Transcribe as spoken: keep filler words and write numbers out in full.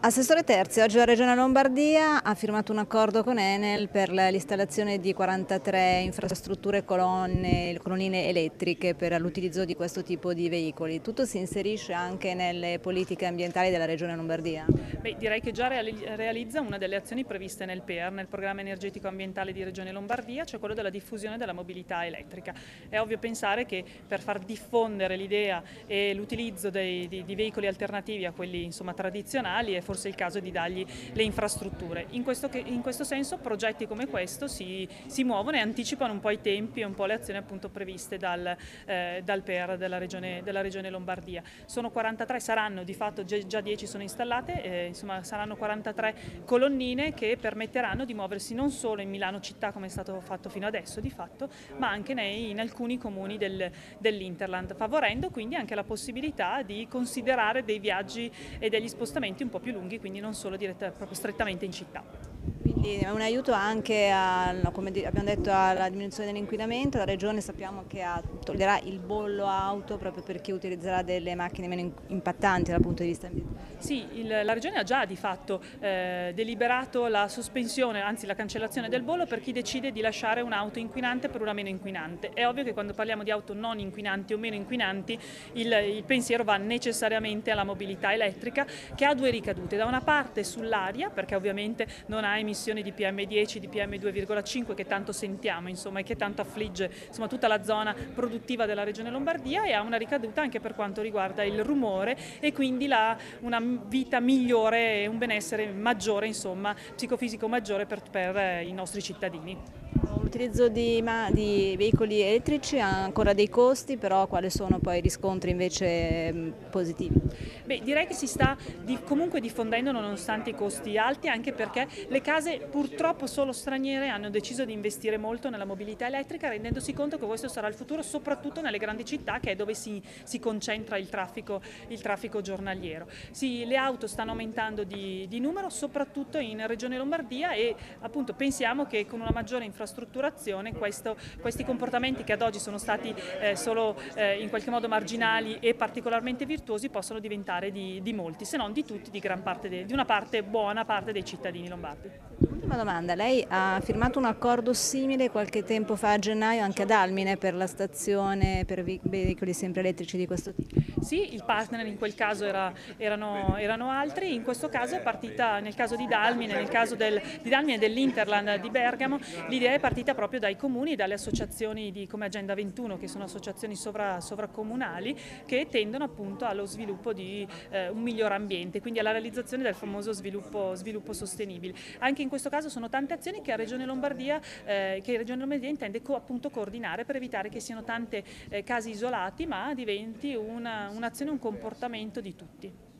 Assessore Terzi, oggi la Regione Lombardia ha firmato un accordo con Enel per l'installazione di quarantatré infrastrutture colonne, colonnine elettriche per l'utilizzo di questo tipo di veicoli. Tutto si inserisce anche nelle politiche ambientali della Regione Lombardia? Beh, direi che già realizza una delle azioni previste nel P E R, nel programma energetico ambientale di Regione Lombardia, cioè quello della diffusione della mobilità elettrica. È ovvio pensare che per far diffondere l'idea e l'utilizzo di, di veicoli alternativi a quelli insomma, tradizionali è forse il caso di dargli le infrastrutture. In questo, in questo senso progetti come questo si, si muovono e anticipano un po' i tempi e un po' le azioni appunto previste dal, eh, dal P E R della Regione, della Regione Lombardia. Sono quarantatré, saranno di fatto già dieci sono installate, eh, insomma saranno quarantatré colonnine che permetteranno di muoversi non solo in Milano città come è stato fatto fino adesso di fatto, ma anche nei, in alcuni comuni del, dell'Interland, favorendo quindi anche la possibilità di considerare dei viaggi e degli spostamenti un po' più lunghi, quindi non solo diretta, proprio strettamente in città. Quindi è un aiuto anche, a, come abbiamo detto, alla diminuzione dell'inquinamento. La Regione sappiamo che ha, toglierà il bollo auto proprio per chi utilizzerà delle macchine meno impattanti dal punto di vista ambientale. Sì, il, la Regione ha già di fatto eh, deliberato la sospensione, anzi la cancellazione del bollo per chi decide di lasciare un'auto inquinante per una meno inquinante. È ovvio che quando parliamo di auto non inquinanti o meno inquinanti il, il pensiero va necessariamente alla mobilità elettrica, che ha due ricadute. Da una parte sull'aria, perché ovviamente non ha emissioni di P M dieci, di P M due virgola cinque che tanto sentiamo insomma, e che tanto affligge insomma, tutta la zona produttiva della Regione Lombardia, e ha una ricaduta anche per quanto riguarda il rumore e quindi la, una vita migliore e un benessere maggiore, insomma, psicofisico maggiore per, per i nostri cittadini. L'utilizzo di, di veicoli elettrici ha ancora dei costi, però quali sono poi i riscontri invece positivi? Beh, direi che si sta di, comunque diffondendo nonostante i costi alti, anche perché le case purtroppo solo straniere hanno deciso di investire molto nella mobilità elettrica, rendendosi conto che questo sarà il futuro soprattutto nelle grandi città, che è dove si, si concentra il traffico, il traffico giornaliero. Sì, le auto stanno aumentando di, di numero, soprattutto in Regione Lombardia, e appunto pensiamo che con una maggiore infrastrutturazione questo, questi comportamenti che ad oggi sono stati eh, solo eh, in qualche modo marginali e particolarmente virtuosi possano diventare Di, di molti, se non di tutti, di gran parte de, di una parte buona parte dei cittadini lombardi. Ultima domanda, lei ha firmato un accordo simile qualche tempo fa a gennaio anche ad Almine per la stazione per veicoli sempre elettrici di questo tipo? Sì, il partner in quel caso era, erano, erano altri, in questo caso è partita, nel caso di Dalmine, nel caso del, di Dalmine e dell'Interland di Bergamo, l'idea è partita proprio dai comuni e dalle associazioni di, come Agenda ventuno, che sono associazioni sovra, sovracomunali che tendono appunto allo sviluppo di eh, un miglior ambiente, quindi alla realizzazione del famoso sviluppo, sviluppo sostenibile. Anche in questo caso sono tante azioni che, a Regione Lombardia, eh, che Regione Lombardia intende co appunto coordinare per evitare che siano tante eh, casi isolati, ma diventi una un'azione, un comportamento di tutti.